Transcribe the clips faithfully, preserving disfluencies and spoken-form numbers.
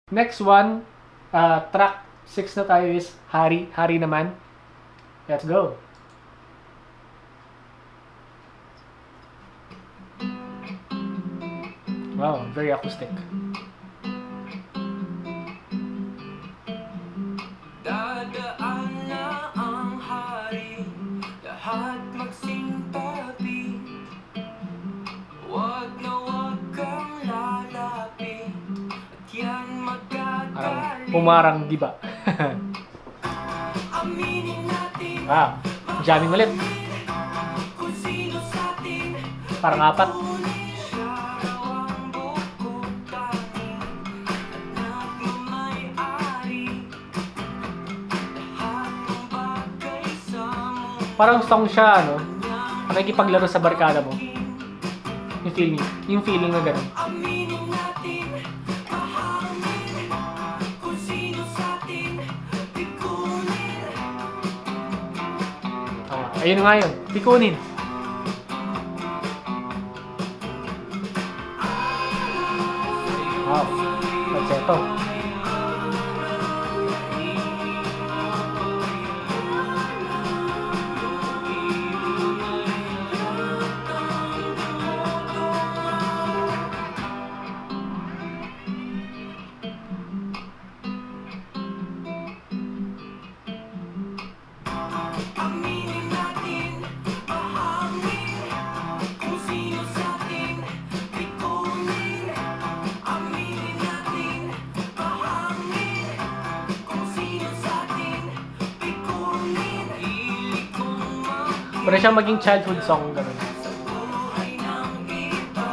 Next one, uh, track six na tayo is Hari. Hari naman. Let's go. Wow, very acoustic. Dadaan na ang hari, lahat magsintabi. Wag na wag kang lalapit, at yan magkagaling. Pumarang giba. Aminin natin, Ah, jamming ulit. kung sino sa'tin Parang apat. siya raw ang bukod tanging at nagmamayari. Lahat ng bagay sa mundo Parang song siya, ano? Nakikipaglaro sa barkada mo. Yung feeling, yung feeling na gano'n. aminin natin, mahangin, kung sino sa'tin pikunin. Ah, ayun nga yun. Pikunin. Wow. Falsetto. Aminin natin, mahangin, kung sino sa'tin pikunin. Aminin natin, mahangin, kung sino sa'tin pikunin. Hilig kong mag- Pwede siyang maging childhood song, gano'n. buhay ng iba.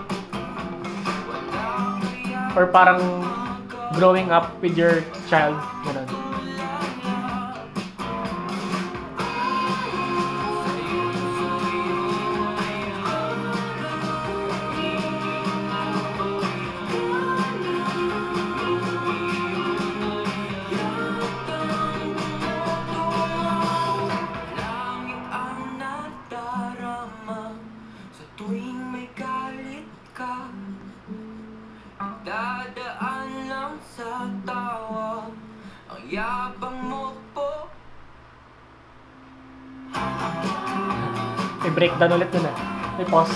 Wala kaya Or parang growing up with your child, gano'n. langit ang nadarama sa tuwing may galit ka. Dadaan lang sa tawa ang yabang mo po. May breakdown ulit nun ah. May pause.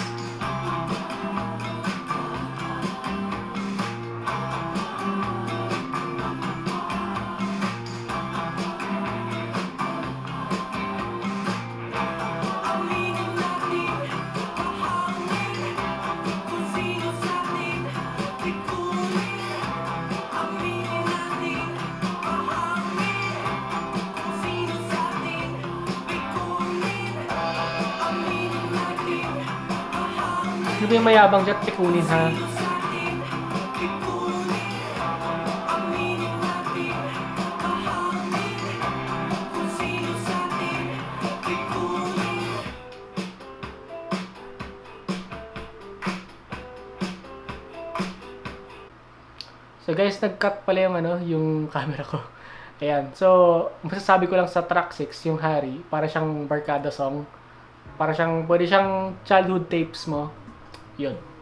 Aminin natin, mahangin, kung sino sa'tin pikunin. Aminin natin, mahangin, kung sino sa'tin pikunin. Aminin natin, mahangin, Sino ba yung mayabang dyan? Pikunin ha. sino sa'tin pikunin. Aminin natin, mahangin, kung sino sa'tin pikunin. So guys, nag-cut pala yung ano, yung camera ko. Ayan. So, masasabi ko lang sa track six, yung Hari, para siyang barkada song. Para siyang, pwede siyang childhood tapes mo. Yun.